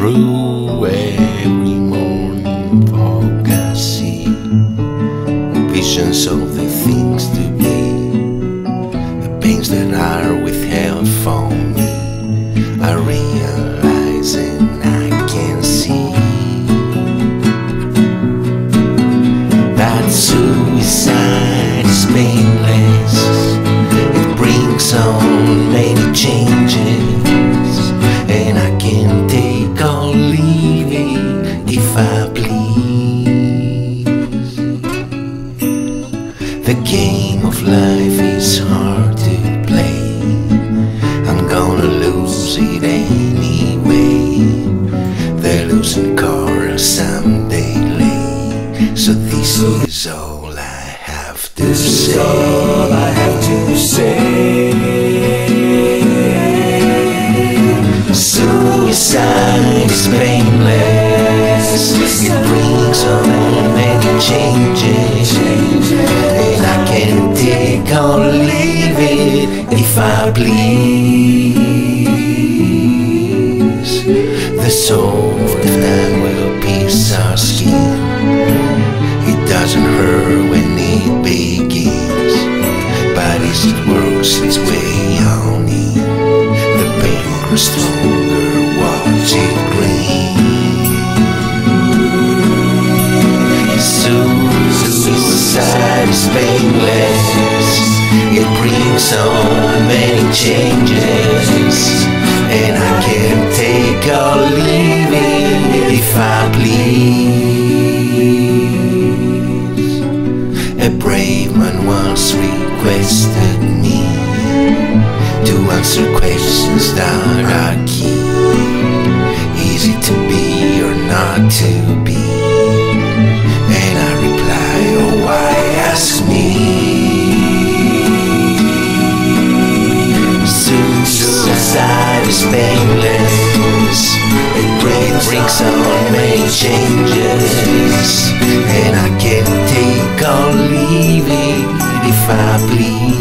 through every morning fog I see visions of the things to be, the pains that are withheld from me. I realize and I can see that suicide is painless. It brings on many changes, and I can take or leave it if I please. The game of life is hard to play. I'm gonna lose it anyway. The losing card someday lay. So this is all I have to say. All I have to say. Suicide is painless. It brings on many changes, and I can take or leave it if I please. The sword of time will pierce our skin. It doesn't hurt when it begins, but as it works its way on in, the pain grows stronger, watch it grin. Suicide is painless. It brings on many changes, and I can take or leave it if I please. A brave man once requested me to answer questions that are key. Is it to be or not to be? And I reply, oh, why ask me? Suicide is painless. It brings on many changes, and I can take or leave it if I please.